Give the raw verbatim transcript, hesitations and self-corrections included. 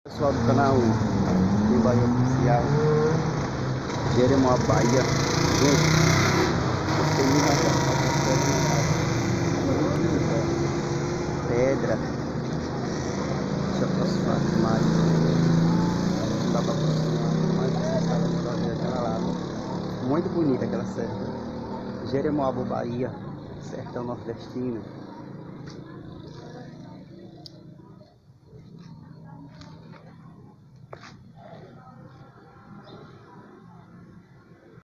Pessoal do canal do Bahia Oficial, Jeremoabo, Bahia. Gente, você me vai pedra. Deixa eu aproximar mais. Não dá pra aproximar, mas você sabe que vai ver aquela lá. Muito bonita aquela serra. Jeremoabo, Bahia, sertão nordestino.